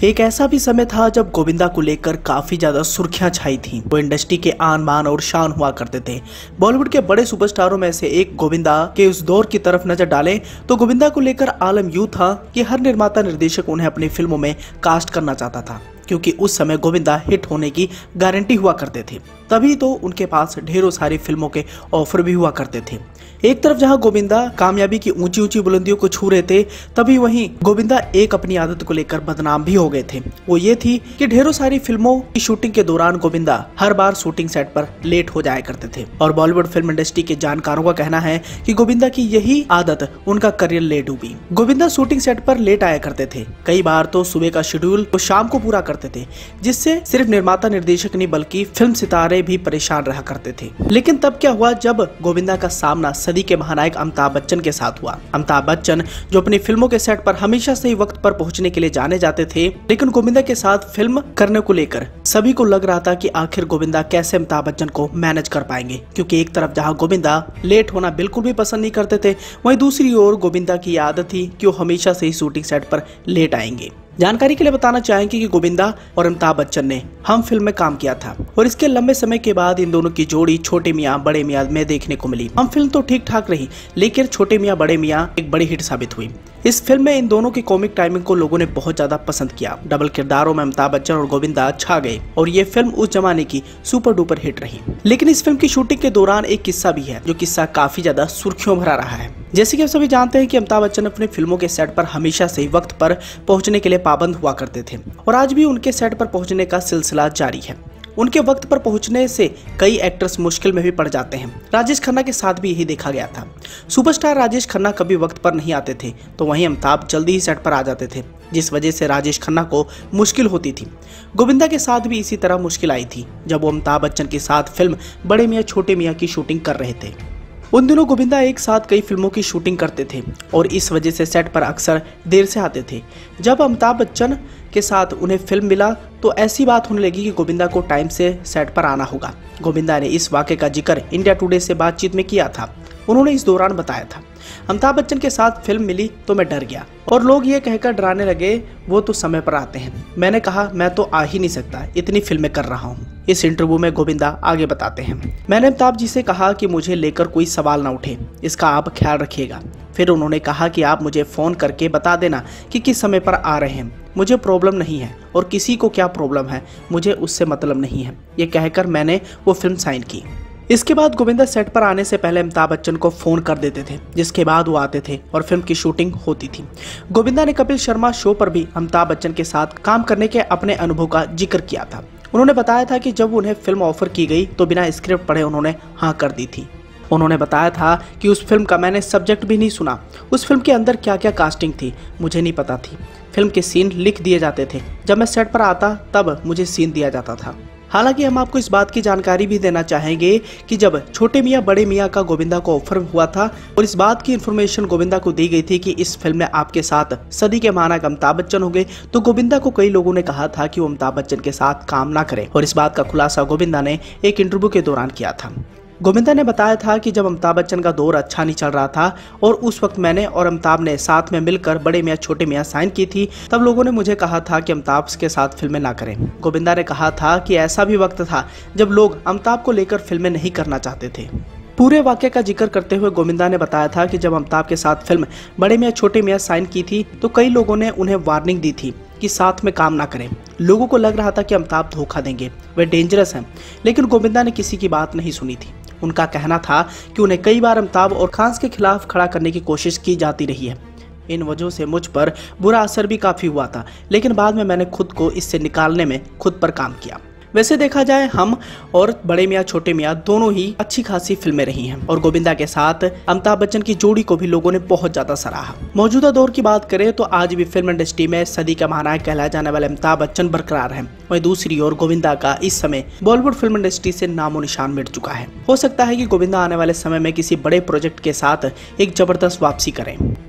एक ऐसा भी समय था जब गोविंदा को लेकर काफी ज्यादा सुर्खियां छाई थी। वो इंडस्ट्री के आन बान और शान हुआ करते थे। बॉलीवुड के बड़े सुपरस्टारों में से एक गोविंदा के उस दौर की तरफ नजर डालें तो गोविंदा को लेकर आलम यूं था कि हर निर्माता निर्देशक उन्हें अपनी फिल्मों में कास्ट करना चाहता था, क्योंकि उस समय गोविंदा हिट होने की गारंटी हुआ करते थे। तभी तो उनके पास ढेरों सारी फिल्मों के ऑफर भी हुआ करते थे। एक तरफ जहां गोविंदा कामयाबी की ऊंची ऊंची बुलंदियों को छू रहे थे, तभी वहीं गोविंदा एक अपनी आदत को लेकर बदनाम भी हो गए थे। वो ये थी कि ढेरों सारी फिल्मों की शूटिंग के दौरान गोविंदा हर बार शूटिंग सेट पर लेट हो जाया करते थे। और बॉलीवुड फिल्म इंडस्ट्री के जानकारों का कहना है कि गोविंदा की यही आदत उनका करियर लेट डूबी। गोविंदा शूटिंग सेट पर लेट आया करते थे। कई बार तो सुबह का शेड्यूल वो शाम को पूरा करते थे, जिससे सिर्फ निर्माता निर्देशक नहीं बल्कि फिल्म सितारे भी परेशान रहा करते थे। लेकिन तब क्या हुआ जब गोविंदा का सामना सदी के महानायक अमिताभ बच्चन के साथ हुआ। अमिताभ बच्चन जो अपनी फिल्मों के सेट पर हमेशा से ही वक्त पर पहुंचने के लिए जाने जाते थे, लेकिन गोविंदा के साथ फिल्म करने को लेकर सभी को लग रहा था कि आखिर गोविंदा कैसे अमिताभ बच्चन को मैनेज कर पाएंगे, क्योंकि एक तरफ जहां गोविंदा लेट होना बिल्कुल भी पसंद नहीं करते थे, वहीं दूसरी ओर गोविंदा की आदत थी कि वो हमेशा से ही शूटिंग सेट पर लेट आएंगे। जानकारी के लिए बताना चाहेंगे कि गोविंदा और अमिताभ बच्चन ने हम फिल्म में काम किया था और इसके लंबे समय के बाद इन दोनों की जोड़ी छोटे मियां बड़े मियां में देखने को मिली। हम फिल्म तो ठीक ठाक रही, लेकिन छोटे मियां बड़े मियां एक बड़ी हिट साबित हुई। इस फिल्म में इन दोनों की कॉमिक टाइमिंग को लोगों ने बहुत ज्यादा पसंद किया। डबल किरदारों में अमिताभ बच्चन और गोविंदा छा गए और ये फिल्म उस जमाने की सुपर डुपर हिट रही। लेकिन इस फिल्म की शूटिंग के दौरान एक किस्सा भी है, जो किस्सा काफी ज्यादा सुर्खियों भरा रहा है। जैसे कि आप सभी जानते हैं कि अमिताभ बच्चन अपनी फिल्मों के सेट पर हमेशा से वक्त पर पहुंचने के लिए पाबंद हुआ करते थे और आज भी उनके सेट पर पहुंचने का सिलसिला जारी है। उनके वक्त पर पहुंचने से कई एक्टर्स मुश्किल में भी पड़ जाते हैं। राजेश खन्ना के साथ भी यही देखा गया था। सुपरस्टार राजेश खन्ना कभी वक्त पर नहीं आते थे, तो वहीं अमिताभ जल्दी ही सेट पर आ जाते थे, जिस वजह से राजेश खन्ना को मुश्किल होती थी। गोविंदा के साथ भी इसी तरह मुश्किल आई थी जब वो अमिताभ बच्चन के साथ फिल्म बड़े मियां छोटे मियां की शूटिंग कर रहे थे। उन दिनों गोविंदा एक साथ कई फिल्मों की शूटिंग करते थे और इस वजह से सेट पर अक्सर देर से आते थे। जब अमिताभ बच्चन के साथ उन्हें फिल्म मिला तो ऐसी बात होने लगी कि गोविंदा को टाइम से सेट पर आना होगा। गोविंदा ने इस वाक़े का जिक्र इंडिया टुडे से बातचीत में किया था। उन्होंने इस दौरान बताया था, अमिताभ बच्चन के साथ फिल्म मिली तो मैं डर गया और लोग ये कहकर डराने लगे वो तो समय पर आते हैं। मैंने कहा मैं तो आ ही नहीं सकता, इतनी फिल्में कर रहा हूँ। इस इंटरव्यू में गोविंदा आगे बताते हैं, मैंने अमिताभ जी से कहा कि मुझे लेकर कोई सवाल ना उठे, इसका आप ख्याल रखिएगा। फिर उन्होंने कहा कि आप मुझे फ़ोन करके बता देना कि किस समय पर आ रहे हैं, मुझे प्रॉब्लम नहीं है और किसी को क्या प्रॉब्लम है मुझे उससे मतलब नहीं है। ये कहकर मैंने वो फिल्म साइन की। इसके बाद गोविंदा सेट पर आने से पहले अमिताभ बच्चन को फोन कर देते थे, जिसके बाद वो आते थे और फिल्म की शूटिंग होती थी। गोविंदा ने कपिल शर्मा शो पर भी अमिताभ बच्चन के साथ काम करने के अपने अनुभव का जिक्र किया था। उन्होंने बताया था कि जब उन्हें फिल्म ऑफर की गई तो बिना स्क्रिप्ट पढ़े उन्होंने हाँ कर दी थी। उन्होंने बताया था कि उस फिल्म का मैंने सब्जेक्ट भी नहीं सुना, उस फिल्म के अंदर क्या क्या कास्टिंग थी मुझे नहीं पता थी। फिल्म के सीन लिख दिए जाते थे, जब मैं सेट पर आता तब मुझे सीन दिया जाता था। हालांकि हम आपको इस बात की जानकारी भी देना चाहेंगे कि जब छोटे मियां बड़े मियां का गोविंदा को ऑफर हुआ था और इस बात की इन्फॉर्मेशन गोविंदा को दी गई थी कि इस फिल्म में आपके साथ सदी के महानायक अमिताभ बच्चन होंगे, तो गोविंदा को कई लोगों ने कहा था कि वो अमिताभ बच्चन के साथ काम ना करे और इस बात का खुलासा गोविंदा ने एक इंटरव्यू के दौरान किया था। गोविंदा ने बताया था कि जब अमिताभ बच्चन का दौर अच्छा नहीं चल रहा था और उस वक्त मैंने और अमिताभ ने साथ में मिलकर बड़े मियां छोटे मियां साइन की थी, तब लोगों ने मुझे कहा था कि अमिताभ के साथ फिल्में ना करें। गोविंदा ने कहा था कि ऐसा भी वक्त था जब लोग अमिताभ को लेकर फिल्में नहीं करना चाहते थे। पूरे वाक्य का जिक्र करते हुए गोविंदा ने बताया था कि जब अमिताभ के साथ फिल्म बड़े मियां छोटे मियां साइन की थी तो कई लोगों ने उन्हें वार्निंग दी थी कि साथ में काम ना करें। लोगों को लग रहा था कि अमिताभ धोखा देंगे, वे डेंजरस हैं, लेकिन गोविंदा ने किसी की बात नहीं सुनी थी। उनका कहना था कि उन्हें कई बार अमिताभ और खान के खिलाफ खड़ा करने की कोशिश की जाती रही है। इन वजहों से मुझ पर बुरा असर भी काफ़ी हुआ था, लेकिन बाद में मैंने खुद को इससे निकालने में खुद पर काम किया। वैसे देखा जाए हम और बड़े मियां छोटे मियां दोनों ही अच्छी खासी फिल्में रही हैं और गोविंदा के साथ अमिताभ बच्चन की जोड़ी को भी लोगों ने बहुत ज्यादा सराहा। मौजूदा दौर की बात करें तो आज भी फिल्म इंडस्ट्री में सदी का महानायक कहलाए जाने वाले अमिताभ बच्चन बरकरार हैं। वहीं दूसरी ओर गोविंदा का इस समय बॉलीवुड फिल्म इंडस्ट्री से नामो निशान मिट चुका है। हो सकता है कि गोविंदा आने वाले समय में किसी बड़े प्रोजेक्ट के साथ एक जबरदस्त वापसी करें।